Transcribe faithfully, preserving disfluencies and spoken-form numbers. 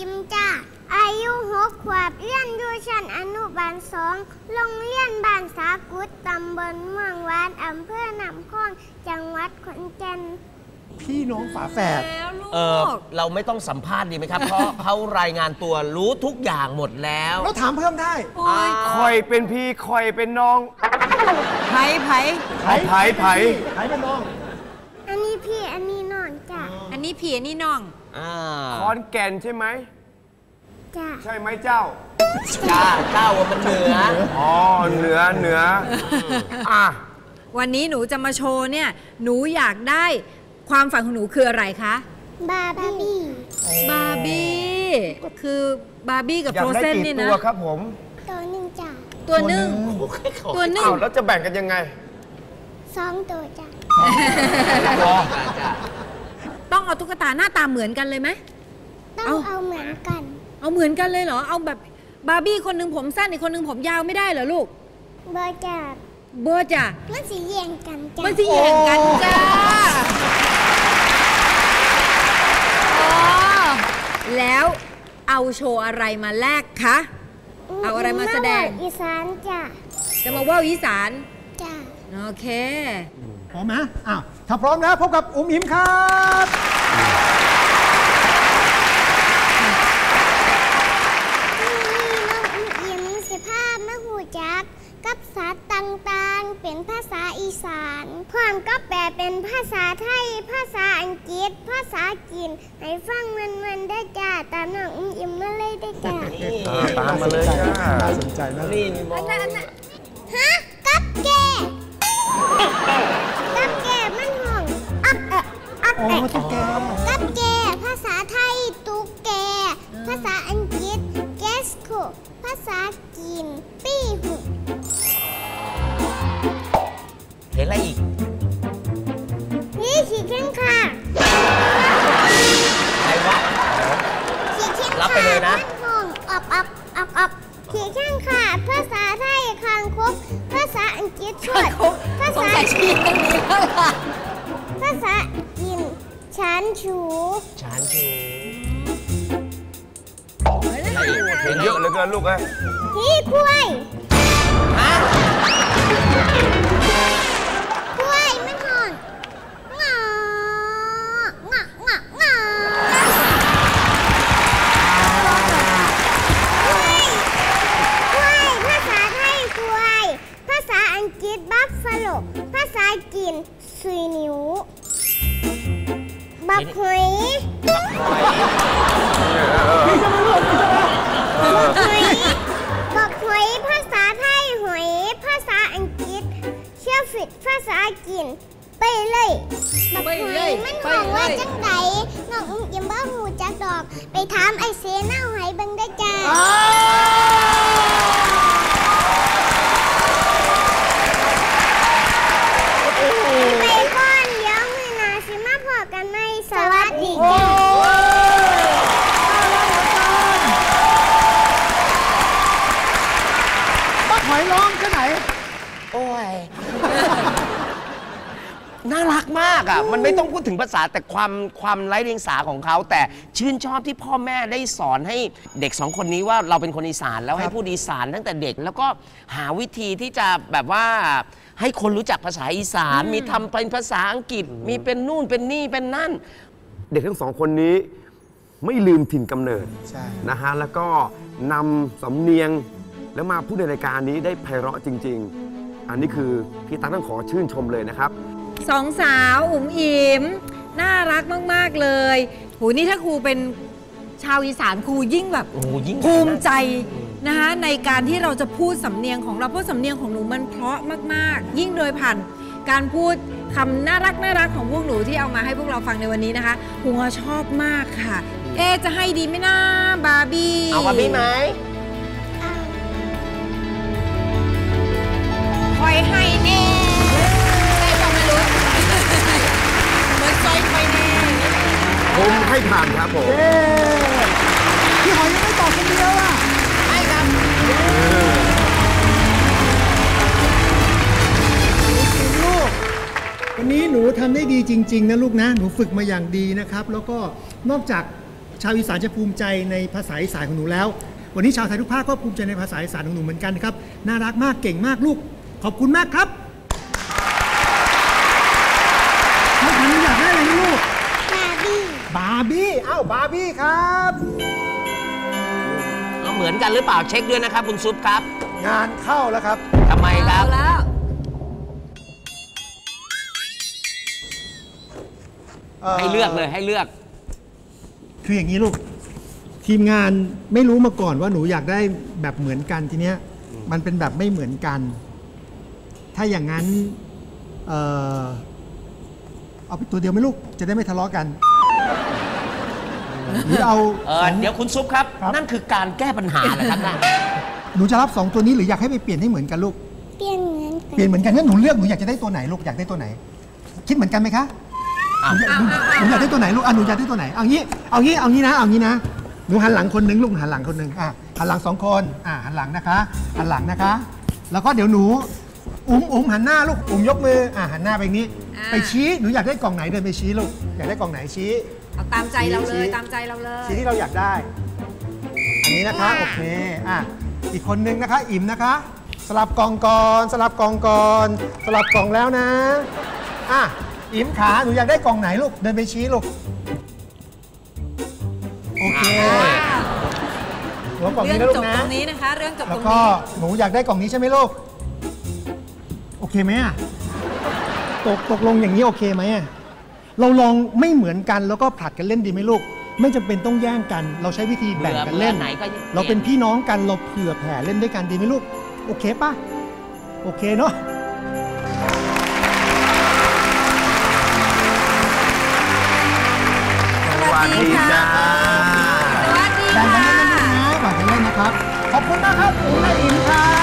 อิมจ้าอายุหกขวบเรียนอยู่ชั้นอนุบาลสองโรงเรียนบ้านสากุดตำบลเมืองวานอำเภอหนองคองจังหวัดขอนแก่นพี่น้องฝาแฝดเออเราไม่ต้องสัมภาษณ์ดีไหมครับ เพราะเขารายงานตัวรู้ทุกอย่างหมดแล้วเราถามเพิ่มได้คอยเป็นพี่คอยเป็นน้องไผ่ไผ่ไผ่ไผ่ไผ่ไผ่เป็นน้องอันนี้พี่อันนี้น้องจ้ะอันนี้พี่อันนี้น้องขอนแก่นใช่ไหมจ้ะใช่ไหมเจ้าจ้าเจ้ามันเหนืออ๋อเหนือเหนืออ่ะวันนี้หนูจะมาโชว์เนี่ยหนูอยากได้ความฝันของหนูคืออะไรคะบาร์บี้บาร์บี้คือบาร์บี้กับโฟรเซนนี่นะตัวครับผมตัวหนึ่งจ้ะตัวหนึ่งตัวหนึ่งแล้วจะแบ่งกันยังไงสองตัวจ้ะต้องเอาตุ๊กตาหน้าตาเหมือนกันเลยไหมต้องเอาเหมือนกันเอาเหมือนกันเลยเหรอเอาแบบบาร์บี้คนหนึ่งผมสั้นอีกคนหนึ่งผมยาวไม่ได้เหรอลูกเบอร์จ้ะเบอร์จ้ะมันสีแย่งกันจ้ะมันสีแย่งกันจ้าแล้วเอาโชว์อะไรมาแลกคะเอาอะไรมาแสดงอีสานจ้ะจะมาว่าวอีสานจ้ะโอเคพร้อมไหมอ้าวถ้าพร้อมแล้วพบกับอุ๋มอิ๋มครับกับสัตว์ต่างๆเป็นภาษาอีสานพร้อมก็แปลเป็นภาษาไทยภาษาอังกฤษภาษาจีนให้ฟังมันๆได้จ้าตามน้องอุ้มอิ่มมาเลยได้จ้าตามมาเลยจ้าน่าสนใจนะนี่นี่มองฮะกับแกกับแกมันห่องอักเอะอักเอะกับแกภาษาไทยตุ๊กแกภาษาอังกฤษแกสโคภาษาจีนปี้หุเห็นอะไรอีกนี่ขีดแข้งค่ะใครวะขีดแข้งค่ะรับไปเลยนะห้องออกออกออกออกขีดแข้งค่ะภาษาไทยคางคกภาษาอังกฤษชวดภาษาจีนภาษาจีนฉันชูฉันชูเห็นเยอะเลยกันลูกเอ้ยพี่กล้วยฮะกล้วยมันห่อนงอ งององอกล้วยกล้วยภาษาไทยกล้วยภาษาอังกฤษบัฟฟาโลภาษาจีนซุยนิ้วบักหอยบักหอยบักหอยภาษาไทยหอยภาษาอังกฤษเชื่อฟิดภาษาจีนไปเลยบักหอยมันห่องว่าจังไดน้องอุ้มยิ้มบ้าหูจักดอกไปถามไอเสนาหอยบังได้จ้าไปก่อนเดี๋ยวมือหนาสิมาพอกันไหมสวัสดีจ้าบักหอยร้องแค่ไหนโอ้ยน่ารักมากอ่ะมันไม่ต้องพูดถึงภาษาแต่ความความไร้เดียงสาของเขาแต่ชื่นชอบที่พ่อแม่ได้สอนให้เด็กสองคนนี้ว่าเราเป็นคนอีสานแล้วให้พูดอีสานตั้งแต่เด็กแล้วก็หาวิธีที่จะแบบว่าให้คนรู้จักภาษาอีสานมีทำเป็นภาษาอังกฤษมีเป็นนู่นเป็นนี่เป็นนั่นเด็กทั้งสองคนนี้ไม่ลืมถิ่นกำเนิดนะฮะแล้วก็นำสำเนียงแล้วมาพูดในรายการนี้ได้ไพเราะจริงๆอันนี้คือพี่ตั๊กต้องขอชื่นชมเลยนะครับสองสาวอุ๋มอิ๋มน่ารักมากๆเลยโหนี่ถ้าครูเป็นชาวอีสานครูยิ่งแบบภูมิใจนะคะในการที่เราจะพูดสำเนียงของเราเพราะสำเนียงของหนูมันเพราะมากๆยิ่งโดยผ่านการพูดคำน่ารักน่ารักของพวกหนูที่เอามาให้พวกเราฟังในวันนี้นะคะครูชอบมากค่ะเอ๊จะให้ดีไหมนะบาร์บี้เอาบาร์บี้ไหมคอยให้แน่ได้ฟังไหมลูกเหมือนซอยคอยแน่ผมให้ผ่านครับผมพี่หอยยังไม่ตอบคนเดียวอ่ะให้ครับลูกวันนี้หนูทำได้ดีจริงๆนะลูกนะหนูฝึกมาอย่างดีนะครับแล้วก็นอกจากชาวอีสานจะภูมิใจในภาษาอีสานของหนูแล้ว วันนี้ชาวไทยทุกภาคก็ภูมิใจในภาษาอีสานของหนูเหมือนกันครับน่ารักมากเก่งมากลูกขอบคุณมากครับน้องขวัญอยากได้อะไรนะลูกบาร์บี้บาร์บี้อ้าวบาร์บี้ครับเอาเหมือนกันหรือเปล่าเช็คด้วยนะครับคุณซุปครับงานเข้าแล้วครับทำไมครับเอาแล้วให้เลือกเลยให้เลือกคืออย่างนี้ลูกทีมงานไม่รู้มาก่อนว่าหนูอยากได้แบบเหมือนกันทีเนี้ยมันเป็นแบบไม่เหมือนกัน ถ้าอย่างนั้นเอ่อเอาไปตัวเดียวไหมลูกจะได้ไม่ทะเลาะกันหรือเอาเออเดี๋ยวคุณซุปครับครับนั่นคือการแก้ปัญหาเหรอครับนะหนูจะรับสองตัวนี้หรืออยากให้ไปเปลี่ยนให้เหมือนกันลูกเปลี่ยนเหมือนกันเปลี่ยนเหมือนกันงั้นหนูเลือกหนูอยากจะได้ตัวไหนลูกอยากได้ตัวไหน คิดเหมือนกันไหมคะอ้าวหนูอยากหนูหนูอยากได้ตัวไหนลูกอ่ะหนูอยากได้ตัวไหนเอางี้เอางี้เอางี้นะเอางี้นะหนูหันหลังคนหนึงลูกหันหลังคนหนึงอ่ะหันหลังสองคนอ่ะหันหลังนะคะหันหลังนะคะ แล้วก็เดี๋ยวหนูอุ้มอุ้มหันหน้าลูกอุ้มยกมืออ่ะหันหน้าไปนี้อ่าไปชี้หนูอยากได้กล่องไหนเดินไปชี้ลูกอยากได้กล่องไหนชี้เอาตามใจเราเลชี้ยตามใจเราเลยชี้ที่เราอยากได้ อันนี้นะคะโอเคอ่ะอีกคนนึงนะคะอิ่มนะคะ สลับกล่องก่อนสลับกล่องก่อนสลับกล่องแล้วนะอ่ะอิ่มขาหนูอยากได้กล่องไหนลูกเดินไปชี้ลูกโอเคหัวกล่องเรื่นี้องนะลูจบกนะตรงนี้นะคะ เรื่องจบแล้ตวรงก็นี้หนูอยากได้กล่องนี้ใช่ไหมลูกโอเคไหมอ่ะตกตกลงอย่างนี้โอเคไหมอ่ะเราลองไม่เหมือนกันแล้วก็ผลัดกันเล่นดีไหมลูกไม่จำเป็นต้องแย่งกัน เราใช้วิธีแบ่งกันเล่นเบื่อไหนก็เราเป็นพี่น้องกันเราเผื่อแผ่เล่นด้วยกันดีไหมลูกโอเคปะโอเคเนาะสวัสดีค่ะ สวัสดีแบ่งกันค่ะเล่นนะแบ่งกันเล่นนะครับ ขอบคุณมากครับอุ๋มและอิมครับ